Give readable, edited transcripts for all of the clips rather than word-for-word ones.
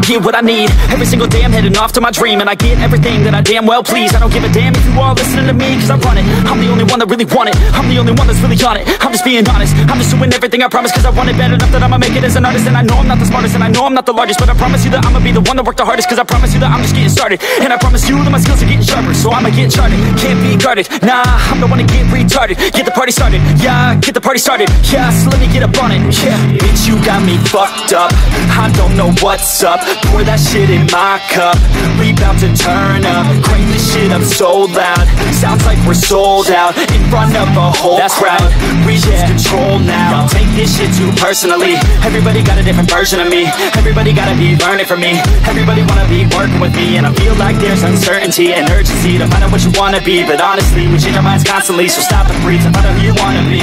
get what I need. Every single day I'm heading off to my dream, and I get everything that I damn well please. I don't give a damn if you all listening to me, cause I run it. I'm the only one that really want it. I'm the only one that's really on it. I'm just being honest. I'm just doing everything I promise, cause I want it bad enough that I'ma make it as an artist. And I know I'm not the smartest, and I know I'm not the largest, but I promise you that I'ma be the one that worked the hardest, cause I promise you that I'm just getting started. And I promise you that my skills are getting sharper, so I'ma get charted. Can't be guarded, nah, I'm the one to get retarded. Get the party started, yeah, get the party started. Yeah, so let me get up on it, yeah. Bitch, you got me fucked up, I don't know what's up. Pour that shit in my cup, we bout to turn up. Crank this shit up so loud, sounds like we're sold out. In front of a whole crowd, we lose control now. Don't take this shit too personally. Everybody got a different version of me. Everybody gotta be learning from me. Everybody wanna be working with me. And I feel like there's uncertainty and urgency to find out what you wanna be. But honestly, we change our minds constantly, so stop and breathe and find out who you wanna be.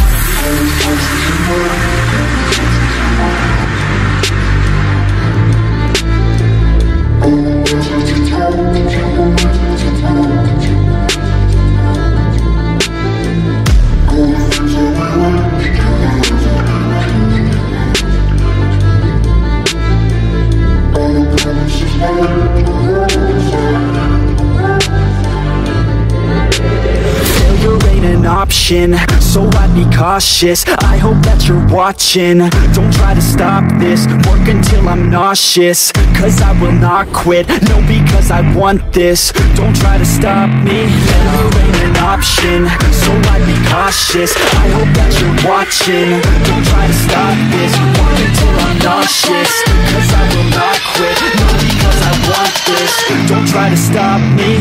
Option, so I'd be cautious. I hope that you're watching. Don't try to stop this, work until I'm nauseous, cause I will not quit, no, because I want this. Don't try to stop me, failure ain't an option, so I'd be cautious. I hope that you're watching. Don't try to stop this, work until I'm nauseous, cause I will not quit, no, because I want this. Don't try to stop me.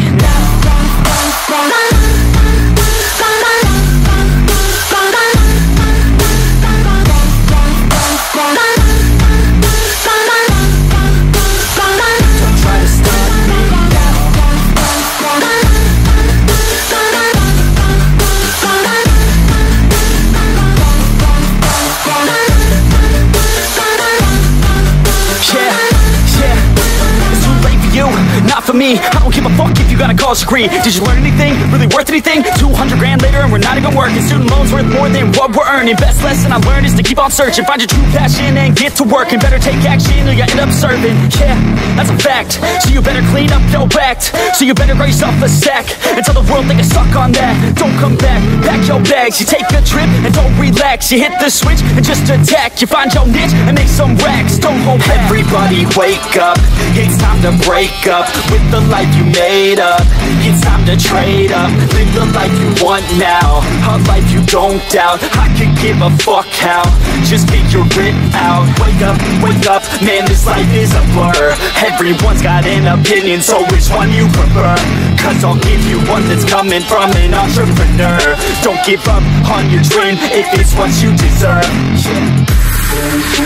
Not for me, I don't give a fuck if you got a college degree. Did you learn anything? Really worth anything? 200 grand later and we're not even working. Student loans worth more than what we're earning. Best lesson I learned is to keep on searching. Find your true passion and get to work. And better take action or you end up serving. Yeah, that's a fact. So you better clean up your act. So you better raise up a sack and tell the world they can suck on that. Don't come back, pack your bags. You take a trip and don't relax. You hit the switch and just attack. You find your niche and make some racks. Don't hold back. Everybody wake up, it's time to break up with the life you made up. It's time to trade up, live the life you want now, a life you don't doubt. I could give a fuck how, just figure it out. Wake up, man, this life is a blur. Everyone's got an opinion, so which one you prefer? Cause I'll give you one that's coming from an entrepreneur. Don't give up on your dream if it's what you deserve.